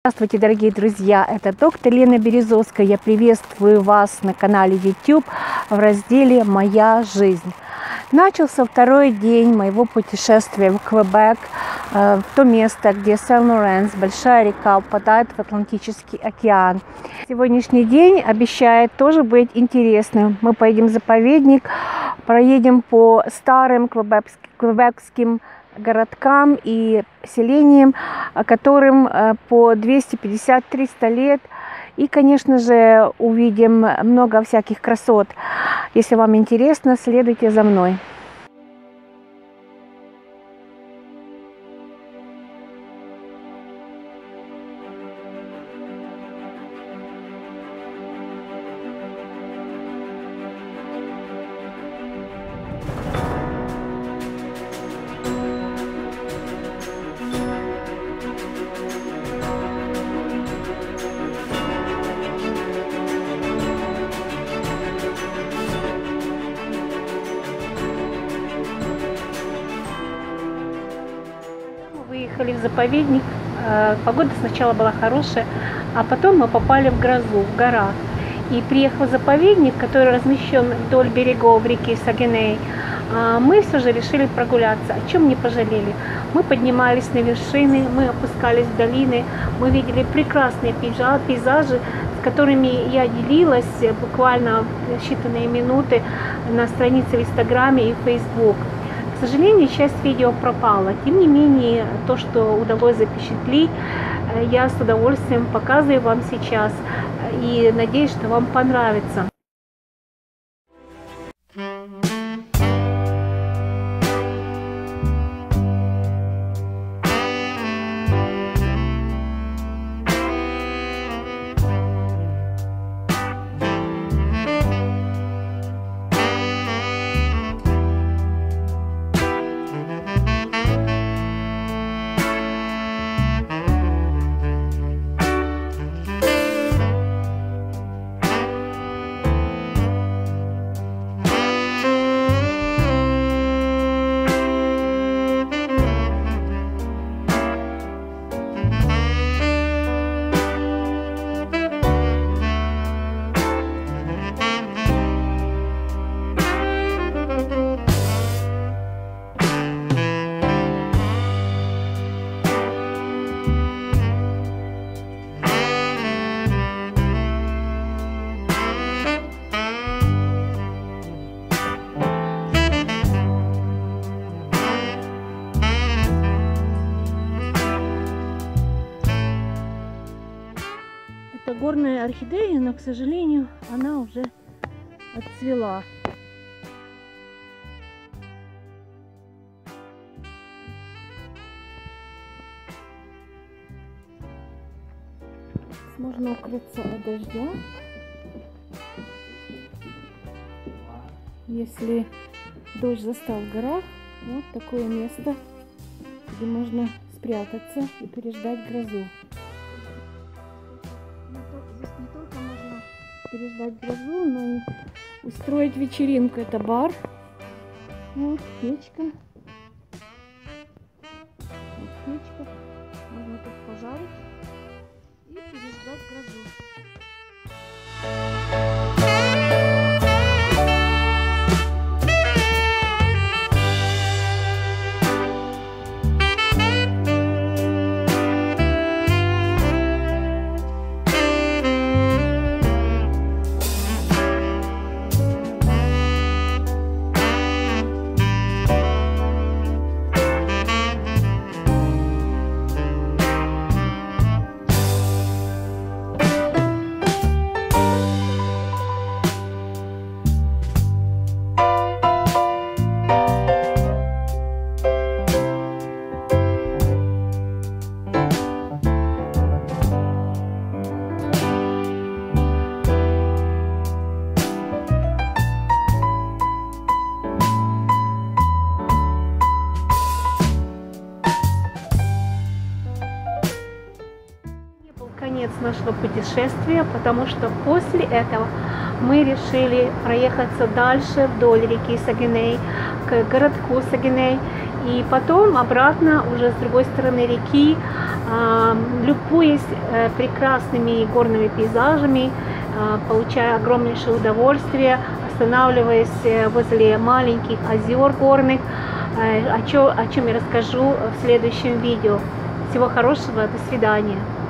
Здравствуйте, дорогие друзья! Это доктор Лена Березовская. Я приветствую вас на канале YouTube в разделе «Моя жизнь». Начался второй день моего путешествия в Квебек, в то место, где Сен-Лоренс, большая река, впадает в Атлантический океан. Сегодняшний день обещает тоже быть интересным. Мы поедем в заповедник, проедем по старым квебекским городкам и селениям, которым по 250-300 лет. И, конечно же, увидим много всяких красот. Если вам интересно, следуйте за мной. Выехали в заповедник. Погода сначала была хорошая, а потом мы попали в грозу, в горах. И приехав в заповедник, который размещен вдоль берегов реки Сагиней, мы все же решили прогуляться, о чем не пожалели. Мы поднимались на вершины, мы опускались в долины, мы видели прекрасные пейзажи, с которыми я делилась буквально в считанные минуты на странице в Инстаграме и Facebook. К сожалению, часть видео пропала. Тем не менее, то, что удалось запечатлеть, я с удовольствием показываю вам сейчас. И надеюсь, что вам понравится. Это горная орхидея, но, к сожалению, она уже отцвела. Можно укрыться от дождя, если дождь застал в горах. Вот такое место, где можно спрятаться и переждать грозу. Здесь не только можно переждать грозу, но и устроить вечеринку. Это бар. Вот печка. Вот печка. Можно тут пожарить и переждать грозу. Конец нашего путешествия, потому что после этого мы решили проехаться дальше вдоль реки Сагиней к городку Сагиней И потом обратно уже с другой стороны реки любуясь прекрасными горными пейзажами, получая огромнейшее удовольствие, останавливаясь возле маленьких озер горных, о чем я расскажу в следующем видео. Всего хорошего, до свидания.